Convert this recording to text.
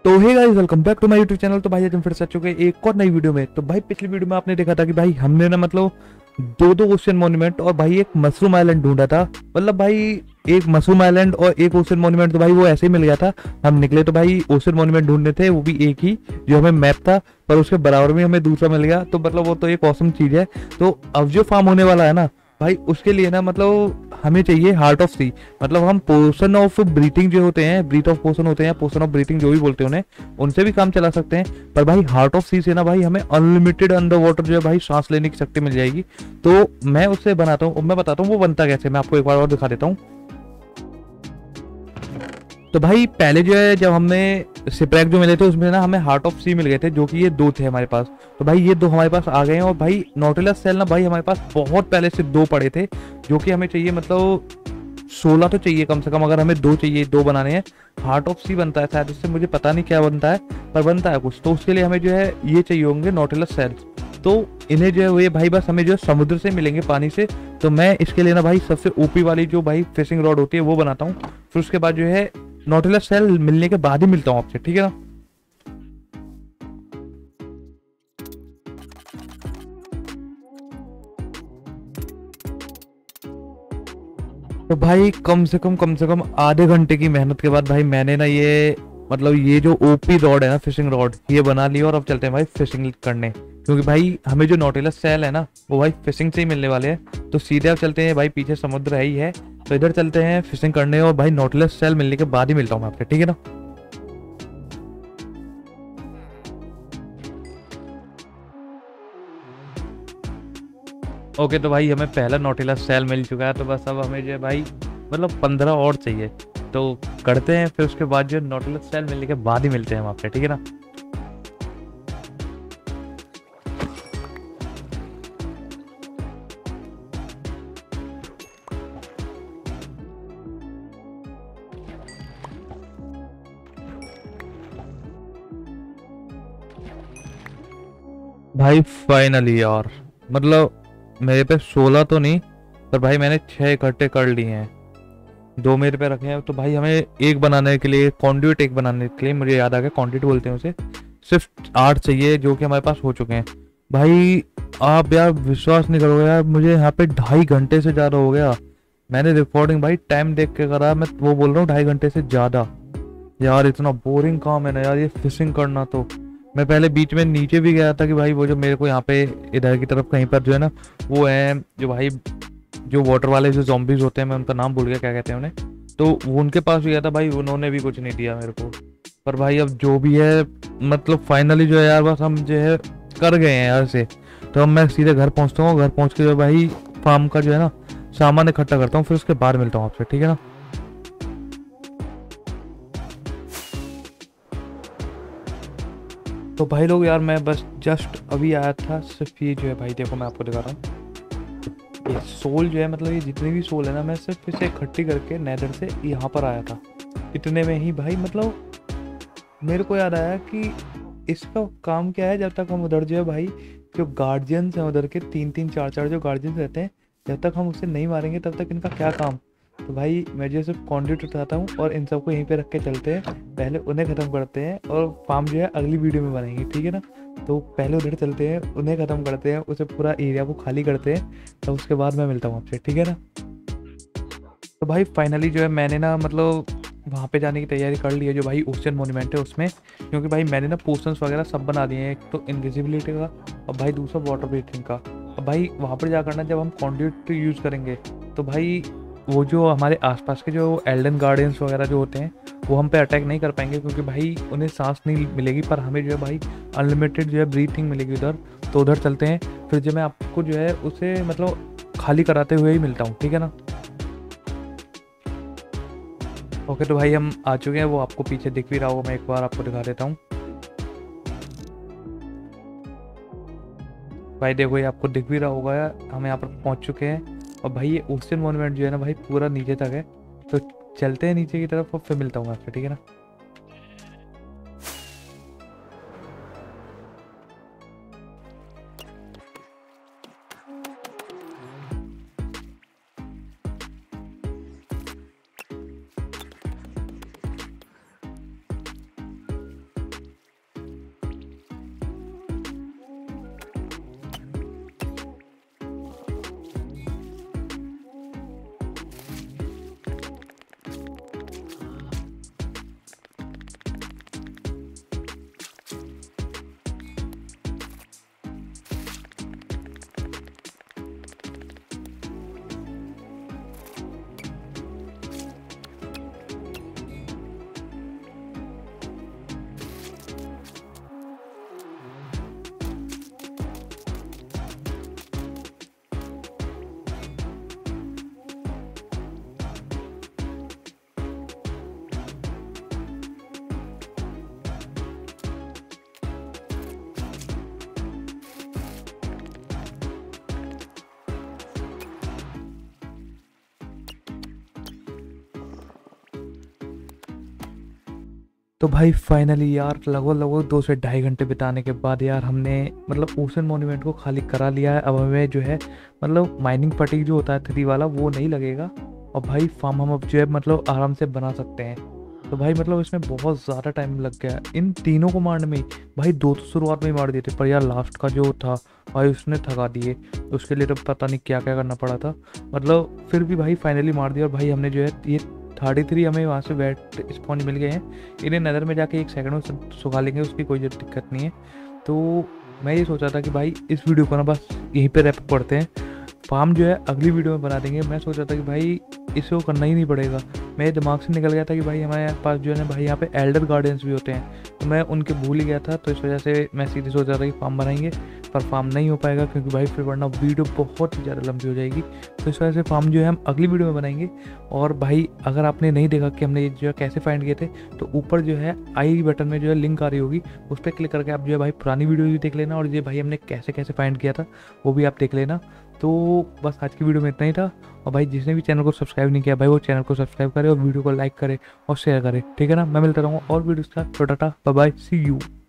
तो hey guys, welcome back to my YouTube channel. तो भाई आज हम फिर से आ चुके हैं एक और नई वीडियो में। तो भाई पिछली वीडियो में आपने देखा था कि भाई हमने ना मतलब दो ओशियन मॉन्यूमेंट और भाई एक मशरूम आइलैंड ढूंढा था। मतलब भाई एक मशरूम आइलैंड और एक ओशियन मॉन्यूमेंट तो भाई वो ऐसे ही मिल गया था। हम निकले तो भाई ओशियन मॉन्यूमेंट ढूंढने थे, वो भी एक ही जो हमें मैप था, पर उसके बराबर में हमें दूसरा मिल गया। तो मतलब वो तो एक ऑसम चीज है। तो अब जो फार्म होने वाला है ना भाई, उसके लिए ना मतलब हमें चाहिए हार्ट ऑफ सी। मतलब हम पोर्शन ऑफ ब्रीथिंग जो होते हैं, ब्रीथ ऑफ पोर्शन होते हैं, पोर्शन ऑफ ब्रीथिंग जो भी बोलते हैं उन्हें, उनसे भी काम चला सकते हैं। पर भाई हार्ट ऑफ सी से ना भाई हमें अनलिमिटेड अंडर वाटर जो है भाई सांस लेने की शक्ति मिल जाएगी। तो मैं उससे बनाता हूँ, मैं बताता हूँ वो बनता कैसे, मैं आपको एक बार और दिखा देता हूँ। तो भाई पहले जो है जब हमने सिप्रैक जो मिले थे उसमें ना हमें हार्ट ऑफ सी मिल गए थे, जो कि ये दो थे हमारे पास। तो भाई ये दो हमारे पास आ गए हैं। और भाई नॉटिलस सेल ना भाई हमारे पास बहुत पहले से दो पड़े थे, जो कि हमें चाहिए मतलब 16 तो चाहिए कम से कम। अगर हमें दो चाहिए, दो बनाने हैं। हार्ट ऑफ सी बनता है शायद उससे, मुझे पता नहीं क्या बनता है, पर बनता है कुछ। तो उसके लिए हमें जो है ये चाहिए होंगे नॉटिलस सेल्स। तो इन्हें जो है ये भाई बस हमें जो है समुद्र से मिलेंगे, पानी से। तो मैं इसके लिए ना भाई सबसे ओपी वाली जो भाई फिशिंग रॉड होती है वो बनाता हूँ। फिर उसके बाद जो है नॉटिलस सेल मिलने के बाद ही मिलता हूँ आपसे, ठीक है ना। तो भाई कम से कम आधे घंटे की मेहनत के बाद भाई मैंने ना ये मतलब ये जो ओपी रॉड है ना, फिशिंग रॉड, ये बना ली। और अब चलते हैं भाई फिशिंग करने, क्योंकि भाई हमें जो नॉटिलस सेल है ना वो भाई फिशिंग से ही मिलने वाले हैं। तो सीधे अब चलते हैं भाई, पीछे समुद्र है ही है, तो इधर चलते हैं फिशिंग करने। और भाई नॉटिलस सेल मिलने के बाद ही मिलता हूँ मैं आपसे, ठीक है ना। ओके, तो भाई हमें पहला नॉटिलस सेल मिल चुका है। तो बस अब हमें जो है भाई मतलब 15 और चाहिए। तो करते हैं, फिर उसके बाद जो नॉटिलस सेल मिलने के बाद ही मिलते हैं हम आपसे, ठीक है ना। भाई फाइनली यार, मतलब मेरे पे 16 तो नहीं, पर भाई मैंने 6 इकट्ठे कर लिए हैं। दो मेरे पे रखे हैं। तो भाई हमें एक बनाने के लिए कॉन्ड्यूट, एक बनाने के लिए मुझे याद आ गया कॉन्ड्यूट बोलते हैं उसे, सिर्फ 8 चाहिए, जो कि हमारे पास हो चुके हैं। भाई आप यार विश्वास नहीं करोगे यार, मुझे यहाँ पे 2.5 घंटे से ज़्यादा हो गया। मैंने रिकॉर्डिंग भाई टाइम देख के करा, मैं वो बोल रहा हूँ 2.5 घंटे से ज़्यादा। यार इतना बोरिंग काम है ना यार ये फिशिंग करना। तो मैं पहले बीच में नीचे भी गया था कि भाई वो जो मेरे को यहाँ पे इधर की तरफ कहीं पर जो है ना वो है जो भाई जो वाटर वाले जो zombies होते हैं, मैं उनका नाम भूल गया क्या कहते हैं उन्हें। तो वो उनके पास भी गया था भाई, उन्होंने भी कुछ नहीं दिया मेरे को। पर भाई अब जो भी है मतलब फाइनली जो है यार बस हम जो है कर गए हैं यार से। तो अब मैं सीधे घर पहुंचता हूँ, घर पहुंच के जो भाई फार्म का जो है ना सामान इकट्ठा करता हूँ, फिर उसके बाद मिलता हूँ आपसे, ठीक है ना। तो भाई लोग यार मैं बस जस्ट अभी आया था, सिर्फ ये जो है भाई देखो मैं आपको दिखा रहा हूँ। ये सोल जो है मतलब ये जितनी भी सोल है ना, मैं सिर्फ इसे इकट्ठी करके नेदर से यहाँ पर आया था। इतने में ही भाई मतलब मेरे को याद आया कि इसका काम क्या है। जब तक हम उधर जो है भाई जो गार्जियंस हैं उधर के, 3-3 4-4 जो गार्जियंस रहते हैं, जब तक हम उसे नहीं मारेंगे तब तक इनका क्या काम। तो भाई मैं जो सिर्फ कॉन्ड्यूट उठाता हूँ और इन सबको यहीं पे रख के चलते हैं। पहले उन्हें ख़त्म करते हैं और फार्म जो है अगली वीडियो में बनाएंगे, ठीक है ना। तो पहले उधर चलते हैं, उन्हें ख़त्म करते हैं, उसे पूरा एरिया को खाली करते हैं, तो उसके बाद मैं मिलता हूँ आपसे, ठीक है ना। तो भाई फाइनली जो है मैंने ना मतलब वहाँ पे जाने की तैयारी कर ली है, जो भाई ओशियन मोन्यूमेंट है उसमें। क्योंकि भाई मैंने ना पोर्शंस वगैरह सब बना दिए हैं, एक तो इनविजिबिलिटी का और भाई दूसरा वाटर ब्रीथिंग का। अब भाई वहाँ पर जाकर ना जब हम कॉन्ड्यूट यूज़ करेंगे तो भाई वो जो हमारे आसपास के जो एल्डन गार्डियंस वगैरह जो होते हैं वो हम पे अटैक नहीं कर पाएंगे, क्योंकि भाई उन्हें सांस नहीं मिलेगी। पर हमें जो है भाई अनलिमिटेड जो है ब्रीथिंग मिलेगी उधर। तो उधर चलते हैं, फिर जो मैं आपको जो है उसे मतलब खाली कराते हुए ही मिलता हूँ, ठीक है ना। ओके, तो भाई हम आ चुके हैं, वो आपको पीछे दिख भी रहा होगा, मैं एक बार आपको दिखा देता हूँ। भाई देखो ये आपको दिख भी रहा होगा, हम यहाँ पर पहुँच चुके हैं। और भाई ये ओशियन मॉन्यूमेंट जो है ना भाई पूरा नीचे तक है। तो चलते हैं नीचे की तरफ और फिर मिलता हूँ आपसे, ठीक है ना। तो भाई फाइनली यार लगभग लगभग 2 से ढाई घंटे बिताने के बाद यार हमने मतलब ओशन मॉन्यूमेंट को खाली करा लिया है। अब हमें जो है मतलब माइनिंग फटीग जो होता है 3 वाला वो नहीं लगेगा, और भाई फार्म हम अब जो है मतलब आराम से बना सकते हैं। तो भाई मतलब इसमें बहुत ज़्यादा टाइम लग गया इन तीनों को मारने में ही। भाई 2 तो शुरुआत में ही मार दिए थे, पर यार लास्ट का जो था भाई उसने थका दिए। उसके लिए तो पता नहीं क्या क्या करना पड़ा था, मतलब फिर भी भाई फाइनली मार दिया। और भाई हमने जो है ये 33 हमें वहाँ से वेट स्पॉन्ज मिल गए हैं। इन्हें नज़र में जाके 1 सेकंड में सुखा लेंगे, उसकी कोई दिक्कत नहीं है। तो मैं ये सोचा था कि भाई इस वीडियो को ना बस यहीं पे रैप करते हैं, फार्म जो है अगली वीडियो में बना देंगे। मैं सोचा था कि भाई इसको करना ही नहीं पड़ेगा, मेरे दिमाग से निकल गया था कि भाई हमारे पास जो है ना भाई यहाँ पे एल्डर गार्डन्स भी होते हैं, तो मैं उनके भूल ही गया था। तो इस वजह से मैं सीधे सोचा था कि फार्म बनाएंगे, पर फार्म नहीं हो पाएगा क्योंकि भाई फिर वरना वीडियो बहुत ही ज़्यादा लंबी हो जाएगी। तो इस वजह से फार्म जो है हम अगली वीडियो में बनाएंगे। और भाई अगर आपने नहीं देखा कि हमने ये जो है कैसे फाइंड किए थे, तो ऊपर जो है आई बटन में जो है लिंक आ रही होगी, उस पर क्लिक करके आप जो है भाई पुरानी वीडियो भी देख लेना, और ये भाई हमने कैसे कैसे फाइंड किया था वो भी आप देख लेना। तो बस आज की वीडियो में इतना ही था। और भाई जिसने भी चैनल को सब्सक्राइब नहीं किया भाई वो चैनल को सब्सक्राइब करे और वीडियो को लाइक करे और शेयर करे, ठीक है ना। मैं मिलता रहूँगा और वीडियोस का। Tata bye bye, see you.